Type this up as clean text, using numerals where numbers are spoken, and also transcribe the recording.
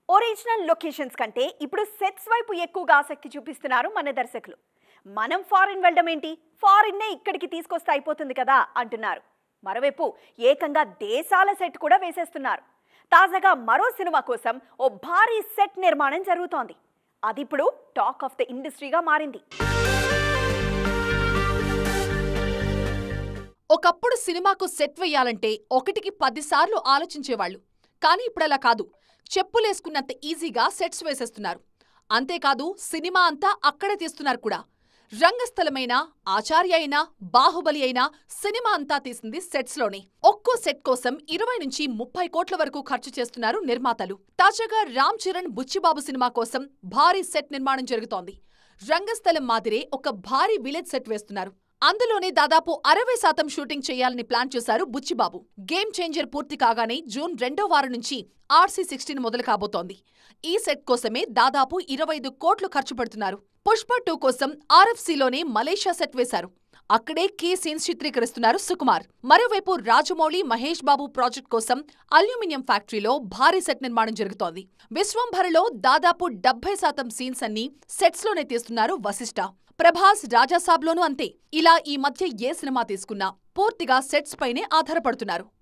Original locations కంటే ఇప్పుడు sets వైపు ఎక్కువగా ఆసక్తి చూపిస్తున్నారు మన దర్శకులు. మనం ఫారిన్ వెళ్ళడం ఏంటి, ఫారిన్నే ఇక్కడికి తీసుకొస్తే అయిపోతుంది కదా అంటున్నారు. మరోవైపు ఏకంగా దేశాల సెట్ కూడా వేసేస్తున్నారు. తాజాగా మరో సినిమా కోసం ఓ భారీ సెట్ నిర్మాణం జరుగుతోంది. అది ఇప్పుడు టాక్ ఆఫ్ ద ఇండస్ట్రీగా మారింది. ఒకప్పుడు సినిమాకు సెట్ వెయ్యాలంటే 1కి 10 సార్లు ఆలోచించేవాళ్లు. కానీ ఇప్పుడలా కాదు. చెప్పులేసుకున్నంత ఈజీగా సెట్స్ వేసేస్తున్నారు. అంతేకాదు సినిమా అంతా అక్కడే తీస్తున్నారు కూడా. రంగస్థలమైనా, ఆచార్య అయినా, బాహుబలి అయినా సినిమా అంతా తీసింది సెట్స్లోనే. ఒక్కో సెట్ కోసం 20 నుంచి 30 కోట్ల వరకు ఖర్చు చేస్తున్నారు నిర్మాతలు. తాజాగా రామ్ చరణ్ బుచ్చిబాబు సినిమా కోసం భారీ సెట్ నిర్మాణం జరుగుతోంది. రంగస్థలం మాదిరే ఒక భారీ విలేజ్ సెట్ వేస్తున్నారు. అందులోనే దాదాపు 60% షూటింగ్ చేయాలని ప్లాన్ చేశారు బుచ్చిబాబు. గేమ్ చేంజర్ పూర్తి కాగానే జూన్ 2వ వారం నుంచి RC-16 మొదలు కాబోతోంది. ఈ సెట్ కోసమే దాదాపు 25 కోట్లు ఖర్చు పెడుతున్నారు. పుష్ప 2 కోసం RFCలోనే మలేషియా సెట్ వేశారు. అక్కడే కీ సీన్స్ చిత్రీకరిస్తున్నారు సుకుమార్. మరోవైపు రాజమౌళి, మహేష్ బాబు ప్రాజెక్ట్ కోసం అల్యూమినియం ఫ్యాక్టరీలో భారీ సెట్ నిర్మాణం జరుగుతోంది. విశ్వంభరలో దాదాపు 70% సీన్స్ అన్ని సెట్స్లోనే తీస్తున్నారు వశిష్ఠ. ప్రభాస్ రాజాసాబ్లోనూ అంతే. ఇలా ఈ మధ్య ఏ సినిమా తీసుకున్నా పూర్తిగా సెట్స్ పైనే ఆధారపడుతున్నారు.